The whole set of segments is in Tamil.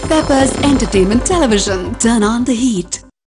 Peppers Entertainment Television. Turn on the heat.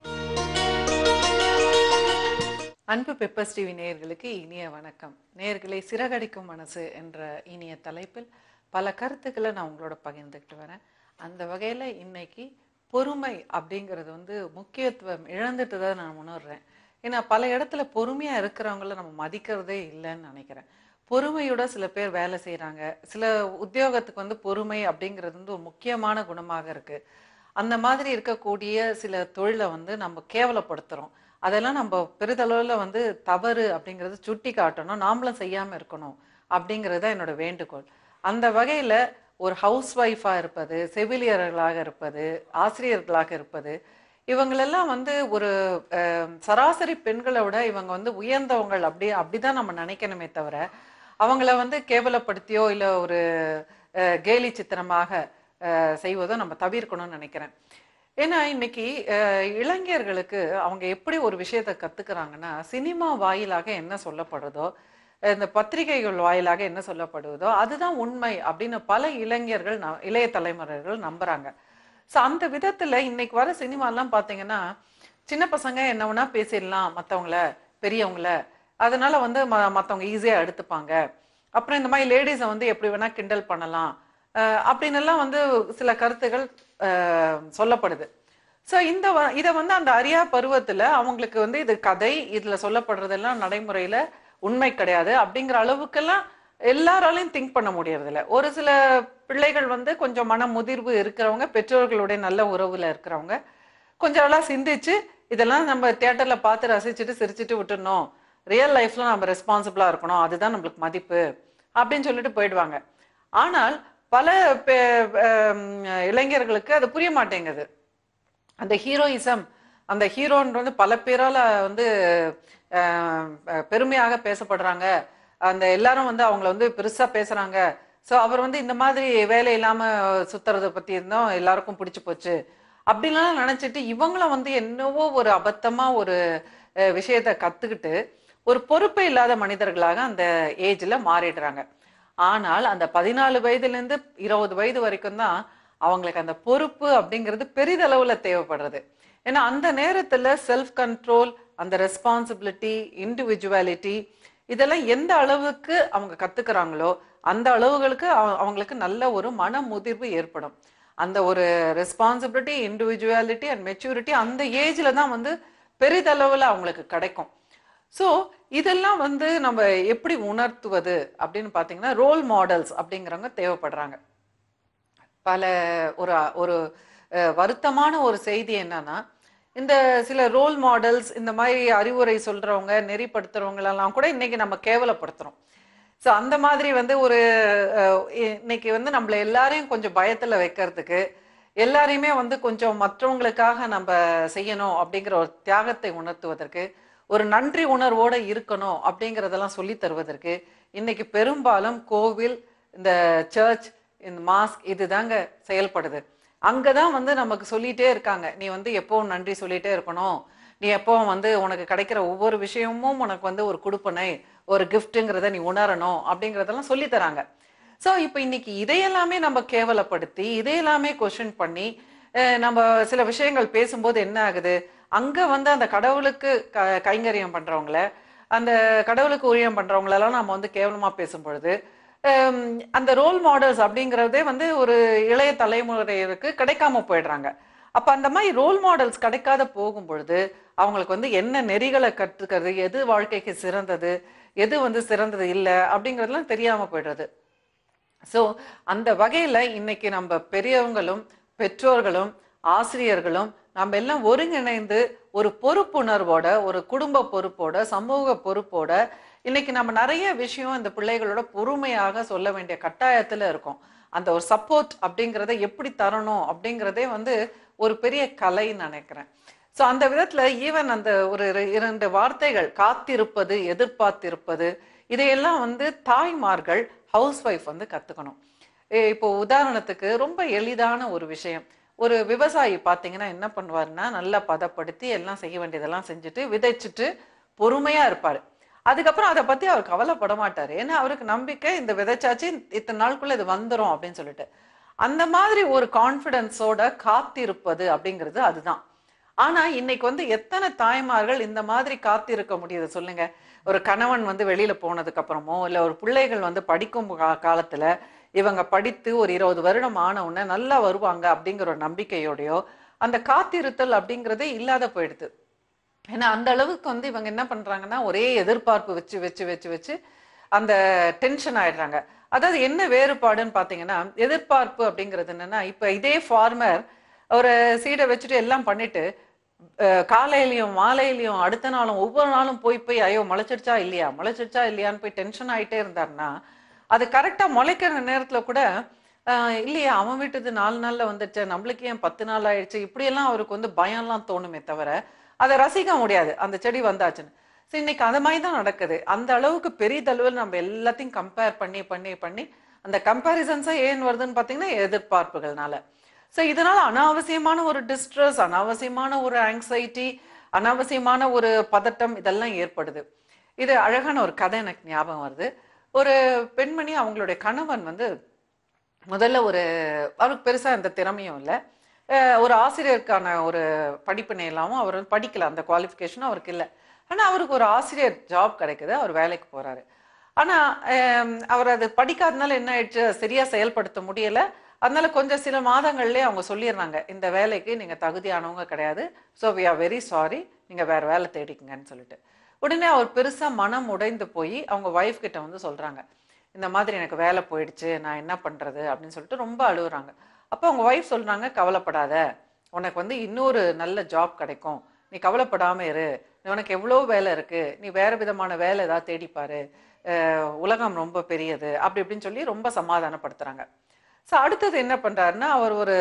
அன்பு பெப்பர்ஸ் டிவி நேயர்களுக்கு இனிய வணக்கம். நேயர்களை சிறகடிக்கும் மனசு என்ற இனிய தலைப்பில் பல கருத்துக்களை நான் உங்களோட பகிர்ந்துக்கிட்டு வரேன். அந்த வகையில் இன்னைக்கு பொறுமை அப்படிங்கிறது முக்கியத்துவம் இழந்துட்டு தான் நான் உணர்றேன். ஏன்னா பல இடத்துல பொறுமையாக இருக்கிறவங்கள நம்ம மதிக்கிறதே இல்லைன்னு நினைக்கிறேன். பொறுமையோட சில பேர் வேலை செய்கிறாங்க. சில உத்தியோகத்துக்கு பொறுமை அப்படிங்கிறது ஒரு முக்கியமான குணமாக இருக்குது. அந்த மாதிரி இருக்கக்கூடிய சில தொழிலை நம்ம கேவலப்படுத்துகிறோம். அதெல்லாம் நம்ம பெரிதளவில் தவறு அப்படிங்கிறது சுட்டி காட்டணும், நாமளும் செய்யாமல் இருக்கணும் அப்படிங்கிறது என்னோட வேண்டுகோள். அந்த வகையில் ஒரு ஹவுஸ் ஒய்ஃபாக இருப்பது, செவிலியர்களாக இருப்பது, ஆசிரியர்களாக இருப்பது, இவங்களெல்லாம் ஒரு சராசரி பெண்களை விட இவங்க உயர்ந்தவங்கள் அப்படிதான் நம்ம நினைக்கணுமே தவிர அவங்கள கேவலப்படுத்தியோ இல்லை ஒரு கேலி சித்திரமாக செய்வதோ நம்ம தவிர்க்கணும்னு நினைக்கிறேன். ஏன்னா இன்னைக்கு இளைஞர்களுக்கு அவங்க எப்படி ஒரு விஷயத்தை கத்துக்கிறாங்கன்னா, சினிமா வாயிலாக என்ன சொல்லப்படுதோ, இந்த பத்திரிகைகள் வாயிலாக என்ன சொல்லப்படுவதோ அதுதான் உண்மை அப்படின்னு பல இளைஞர்கள் இளைய தலைமுறைகள் நம்புறாங்க. ஸோ அந்த விதத்துல இன்னைக்கு வர சினிமாலாம் பார்த்தீங்கன்னா, சின்ன பசங்க என்ன வேணா பேசிடலாம் மற்றவங்கள, பெரியவங்கள, அதனால மற்றவங்க ஈஸியாக எடுத்துப்பாங்க. அப்புறம் இந்த மாதிரி லேடிஸை எப்படி வேணா கிண்டல் பண்ணலாம் அப்படின்னு எல்லாம் சில கருத்துகள் சொல்லப்படுது. ஸோ இதை அந்த அரியா பருவத்தில் அவங்களுக்கு இது கதை, இதில் சொல்லப்படுறதெல்லாம் நடைமுறையில் உண்மை கிடையாது அப்படிங்கிற அளவுக்கெல்லாம் எல்லாராலையும் திங்க் பண்ண முடியறதில்ல. ஒரு சில பிள்ளைகள் கொஞ்சம் மன முதிர்வு இருக்கிறவங்க, பெற்றோர்களுடைய நல்ல உறவுல இருக்கிறவங்க கொஞ்சம் நல்லா சிந்திச்சு இதெல்லாம் நம்ம தியேட்டர்ல பார்த்து ரசிச்சுட்டு சிரிச்சுட்டு விட்டுடணும், ரியல் லைஃப்ல நம்ம ரெஸ்பான்சிபிளா இருக்கணும், அதுதான் நம்மளுக்கு மதிப்பு அப்படின்னு சொல்லிட்டு போயிடுவாங்க. ஆனால் பல இளைஞர்களுக்கு அது புரிய மாட்டேங்குது. அந்த ஹீரோயிசம், அந்த ஹீரோன்னு பல பேரால பெருமையாக பேசப்படுறாங்க. அந்த எல்லாரும் அவங்கள பெருசா பேசுறாங்க. ஸோ அவர் இந்த மாதிரி வேலை இல்லாம சுத்துறதை பத்தி இருந்தோம் எல்லாருக்கும் பிடிச்சு போச்சு அப்படின்லாம் நினைச்சிட்டு இவங்களும் என்னவோ ஒரு அபத்தமா ஒரு விஷயத்த கத்துக்கிட்டு ஒரு பொறுப்பே இல்லாத மனிதர்களாக அந்த ஏஜ்ல மாறிடுறாங்க. ஆனால் அந்த 14 வயதுலேருந்து 20 வயது வரைக்கும் தான் அவங்களுக்கு அந்த பொறுப்பு அப்படிங்கிறது பெரிதளவுல தேவைப்படுறது. ஏன்னா அந்த நேரத்துல செல்ஃப் கண்ட்ரோல், அந்த ரெஸ்பான்சிபிலிட்டி, இண்டிவிஜுவாலிட்டி, இதெல்லாம் எந்த அளவுக்கு அவங்க கத்துக்கிறாங்களோ அந்த அளவுகளுக்கு அவங்களுக்கு நல்ல ஒரு மன முதிர்வு ஏற்படும். அந்த ஒரு ரெஸ்பான்சிபிலிட்டி, இண்டிவிஜுவாலிட்டி அண்ட் மெச்சூரிட்டி அந்த ஏஜ்ல தான் பெரிதளவுல அவங்களுக்கு கிடைக்கும். ஸோ இதெல்லாம் நம்ம எப்படி உணர்த்துவது அப்படின்னு பார்த்தீங்கன்னா, ரோல் மாடல்ஸ் அப்படிங்கிறவங்க தேவைப்படுறாங்க. பல ஒரு ஒரு வருத்தமான ஒரு செய்தி என்னன்னா, இந்த சில ரோல் மாடல்ஸ், இந்த மாதிரி அறிவுரை சொல்றவங்க, நெறிப்படுத்துறவங்களெல்லாம் கூட இன்னைக்கு நம்ம கேவலப்படுத்துறோம். ஸோ அந்த மாதிரி ஒரு இன்னைக்கு நம்மள எல்லாரையும் கொஞ்சம் பயத்துல வைக்கிறதுக்கு, எல்லாரையுமே கொஞ்சம் மற்றவங்களுக்காக நம்ம செய்யணும் அப்படிங்கிற ஒரு தியாகத்தை உணர்த்துவதற்கு, ஒரு நன்றி உணர்வோட இருக்கணும் அப்படிங்கிறதெல்லாம் சொல்லி தருவதற்கு இன்னைக்கு பெரும்பாலும் கோவில், இந்த சர்ச், இந்த மாஸ்க் இதுதாங்க செயல்படுது. அங்கதான் நமக்கு சொல்லிட்டே இருக்காங்க, நீ எப்பவும் நன்றி சொல்லிட்டே இருக்கணும், நீ எப்பவும் உனக்கு கிடைக்கிற ஒவ்வொரு விஷயமும் உனக்கு ஒரு கொடுப்பனை, ஒரு கிஃப்ட்டுங்கிறத நீ உணரணும் அப்படிங்கிறதெல்லாம் சொல்லி தராங்க. ஸோ இப்போ இன்னைக்கு இதையெல்லாமே நம்ம கேவலப்படுத்தி இதையெல்லாமே கொஸ்டின் பண்ணி நம்ம சில விஷயங்கள் பேசும்போது என்ன ஆகுது, அங்க அந்த கடவுளுக்கு கைங்கரியம் பண்றவங்கள, அந்த கடவுளுக்கு ஊழியம் பண்றவங்களெல்லாம் நம்ம கேவலமா பேசும் பொழுது அந்த ரோல் மாடல்ஸ் அப்படிங்கிறதே ஒரு இளைய தலைமுறையினருக்கு கிடைக்காம போயிடுறாங்க. அப்ப அந்த மாதிரி ரோல் மாடல்ஸ் கிடைக்காத போகும் பொழுது அவங்களுக்கு என்ன நெறிகளை கற்றுக்கிறது, எது வாழ்க்கைக்கு சிறந்தது, எது சிறந்தது இல்லை அப்படிங்கிறதுலாம் தெரியாம போயிடுறது. ஸோ அந்த வகையில இன்னைக்கு நம்ம பெரியவங்களும், பெற்றோர்களும், ஆசிரியர்களும் நம்ம எல்லாம் ஒருங்கிணைந்து ஒரு பொறுப்புணர்வோட, ஒரு குடும்ப பொறுப்போட, சமூக பொறுப்போட இன்னைக்கு நம்ம நிறைய விஷயம் இந்த பிள்ளைகளோட பொறுமையாக சொல்ல வேண்டிய கட்டாயத்துல இருக்கோம். அந்த ஒரு சப்போர்ட் அப்படிங்கிறத எப்படி தரணும் அப்படிங்கிறதே ஒரு பெரிய கலைன்னு நினைக்கிறேன். ஸோ அந்த விதத்துல ஈவன் அந்த ஒரு 2 வார்த்தைகள், காத்திருப்பது, எதிர்பார்த்திருப்பது, இதையெல்லாம் தாய்மார்கள், ஹவுஸ் ஒய்ஃப் கத்துக்கணும். இப்போ உதாரணத்துக்கு ரொம்ப எளிதான ஒரு விஷயம், ஒரு விவசாயி பார்த்தீங்கன்னா என்ன பண்ணுவாருன்னா, நல்லா பதப்படுத்தி எல்லாம் செய்ய வேண்டியதெல்லாம் செஞ்சுட்டு விதைச்சிட்டு பொறுமையா இருப்பாரு. அதுக்கப்புறம் அதை பத்தி அவர் கவலைப்பட மாட்டாரு. ஏன்னா அவருக்கு நம்பிக்கை, இந்த விதைச்சாச்சு இத்தனை நாளுக்குள்ள இது வந்துடும் அப்படின்னு சொல்லிட்டு. அந்த மாதிரி ஒரு கான்ஃபிடன்ஸோட காத்திருப்பது அப்படிங்கிறது அதுதான். ஆனா இன்னைக்கு வந்து எத்தனை தாய்மார்கள் இந்த மாதிரி காத்திருக்க முடியுது சொல்லுங்க? ஒரு கணவன் வந்து வெளியில போனதுக்கு அப்புறமோ, இல்ல ஒரு பிள்ளைகள் வந்து படிக்கும் காலத்துல இவங்க படித்து ஒரு 20 வருடம் ஆன உடனே நல்லா வருவாங்க அப்படிங்கிற ஒரு நம்பிக்கையோடயோ, அந்த காத்திருத்தல் அப்படிங்கிறதே இல்லாத போயிடுது. ஏன்னா அந்த அளவுக்கு வந்து இவங்க என்ன பண்றாங்கன்னா, ஒரே எதிர்பார்ப்பு வச்சு வச்சு வச்சு வச்சு அந்த டென்ஷன் ஆயிடுறாங்க. அதாவது என்ன வேறுபாடுன்னு பார்த்தீங்கன்னா, எதிர்பார்ப்பு அப்படிங்கிறது என்னன்னா, இப்ப இதே ஃபார்மர் ஒரு சீட வச்சுட்டு எல்லாம் பண்ணிட்டு, காலையிலயும், மாலையிலயும், அடுத்த நாளும், ஒவ்வொரு நாளும் போய் போய் ஐயோ! முளைச்சிடுச்சா இல்லையா? முளைச்சிடுச்சா இல்லையான்னு போய் டென்ஷன் ஆயிட்டே இருந்தாருன்னா, அது கரெக்ட்டா முளைக்கிற நேரத்துல கூட, அ இல்லையே அவன் வீட்டுது 4 நாள்ல வந்துருச்சே, நம்மளுக்கு ஏன் 10 நாள் ஆயிடுச்சு? இப்படியெல்லாம் அவருக்கு வந்து பயம்லாம் தோணுமே தவிர, அத ரசிக்க முடியாது. அந்த செடி வந்தாச்சுன்னு. இன்னைக்கு அந்த மாதிரி தான் நடக்குது. அந்த அளவுக்கு பெரிதளவில் நம்ம எல்லாத்தையும் கம்பேர் பண்ணி பண்ணி பண்ணி அந்த கம்பேரிசன்ஸா ஏன் வருதுன்னு பார்த்தீங்கன்னா, எதிர்பார்ப்புகள்னால. இதனால அனாவசியமான ஒரு டிஸ்ட்ரெஸ், அனாவசியமான ஒரு ஆங்ஸைட்டி, அனாவசியமான ஒரு பதட்டம் இதெல்லாம் ஏற்படுது. இது அழகான ஒரு கதை எனக்கு ஞாபகம் வருது. ஒரு பெண்மணி அவங்களுடைய கணவன் வந்து முதல்ல அவருக்கு பெருசா எந்த திறமையும் இல்ல. ஒரு ஆசிரியருக்கான ஒரு படிப்பினை எல்லாமும் அவர் வந்து படிக்கல. அந்த குவாலிஃபிகேஷனும் அவருக்கு இல்ல. ஆனா அவருக்கு ஒரு ஆசிரியர் ஜாப் கிடைக்குது. அவர் வேலைக்கு போறாரு. ஆனா அவர் அது படிக்காதனால என்ன ஆயிடுச்சு, சரியா செயல்படுத்த முடியல. அதனால கொஞ்சம் சில மாதங்கள்லயே அவங்க சொல்லிடுறாங்க, இந்த வேலைக்கு நீங்க தகுதியானவங்க கிடையாது. So we are very sorry, நீங்க வேற வேலை தேடிக்கங்கன்னு சொல்லிட்டு. உடனே அவர் பெருசா மனம் உடைந்து போய் அவங்க ஒய்ஃப் கிட்ட வந்து சொல்றாங்க, இந்த மாதிரி எனக்கு வேலை போயிடுச்சு, நான் என்ன பண்றது அப்படின்னு சொல்லிட்டு ரொம்ப அழுகுறாங்க. அப்போ அவங்க ஒய்ஃப் சொல்றாங்க, கவலைப்படாத, உனக்கு வந்து இன்னொரு நல்ல ஜாப் கிடைக்கும், நீ கவலைப்படாம இரு, உனக்கு எவ்வளோ வேலை இருக்கு, நீ வேற விதமான வேலை ஏதாவது தேடிப்பாரு, உலகம் ரொம்ப பெரியது அப்படி இப்படின்னு சொல்லி ரொம்ப சமாதானப்படுத்துறாங்க. அடுத்தது என்ன பண்றாருன்னா, அவர் ஒரு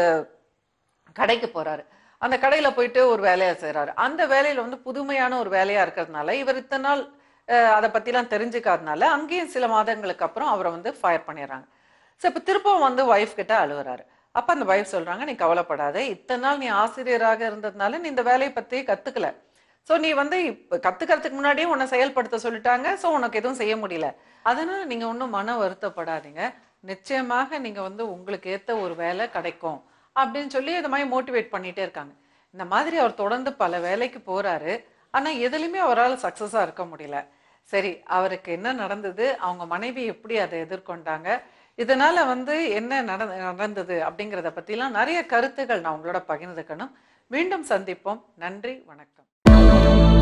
கடைக்கு போறாரு. அந்த கடையில போயிட்டு ஒரு வேலையை செய்றாரு. அந்த வேலையில வந்து புதுமையான ஒரு வேலையா இருக்கிறதுனால, இவர் இத்தனை நாள் அதை பத்திலாம் தெரிஞ்சுக்காதனால, அங்கேயும் சில மாதங்களுக்கு அப்புறம் அவரை வந்து ஃபயர் பண்ணிடுறாங்க. இப்ப திருப்பவும் வந்து ஒய்ஃப் கிட்ட அழுகுறாரு. அப்ப அந்த ஒய்ஃப் சொல்றாங்க, நீ கவலைப்படாத, இத்தனை நாள் நீ ஆசிரியராக இருந்ததுனால நீ இந்த வேலையை பத்தி கத்துக்கல. நீ வந்து இப்ப கத்துக்கிறதுக்கு முன்னாடியே உன்னை செயல்படுத்த சொல்லிட்டாங்க. உனக்கு எதுவும் செய்ய முடியல. அதனால நீங்க ஒன்றும் மன வருத்தப்படாதீங்க. நிச்சயமாக நீங்க வந்து உங்களுக்கு ஏத்த ஒரு வேலை கிடைக்கும் அப்படின்னு சொல்லி இந்த மாதிரி மோட்டிவேட் பண்ணிட்டே இருக்காங்க. இந்த மாதிரி அவர் தொடர்ந்து பல வேலைக்கு போறாரு. ஆனா எதுலையுமே அவரால் சக்சஸா இருக்க முடியல. சரி, அவருக்கு என்ன நடந்தது, அவங்க மனைவி எப்படி அதை எதிர்கொண்டாங்க, இதனால வந்து என்ன நடந்தது அப்படிங்கிறத பத்திலாம் நிறைய கருத்துக்கள் நான் உங்களோட பகிர்ந்துக்கணும். மீண்டும் சந்திப்போம். நன்றி, வணக்கம்.